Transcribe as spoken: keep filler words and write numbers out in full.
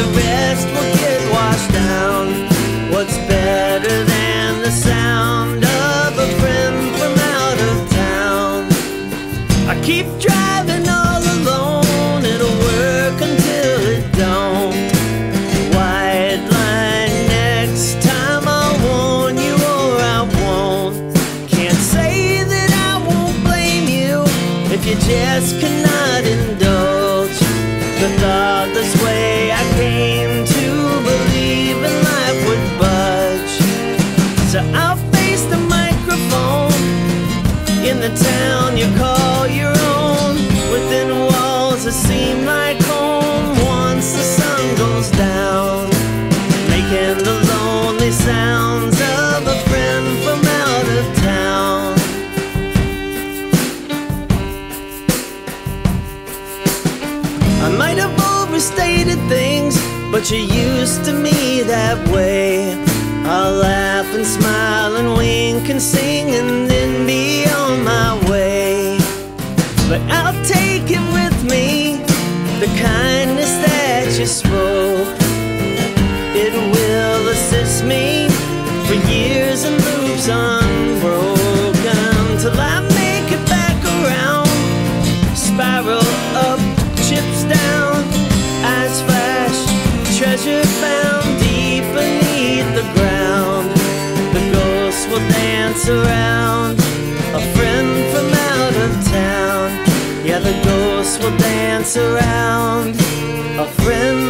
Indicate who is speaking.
Speaker 1: the rest will get washed down. What's better than the sound of a friend from out of town? I keep driving all alone, it'll work until it don't. White line next time, I'll warn you or I won't. Can't say that I won't blame you if you just cannot indulge the thoughtless way I came to believe in life would budge. So I'll face the microphone in the town you call your own, within walls that seem like home once the sun goes down, making the lonely sounds of a friend from out of town. I might have overstated things, but you're used to me that way. I'll laugh and smile and wink and sing and then be on my way. But I'll take it with me, the kindness that you spoke. It will assist me for years and loops unbroken, till I make it back around, spiral up, chips down, eyes flash, treasure found deep beneath the ground. The ghosts will dance around a friend from out of town. Yeah, the ghosts will dance around a friend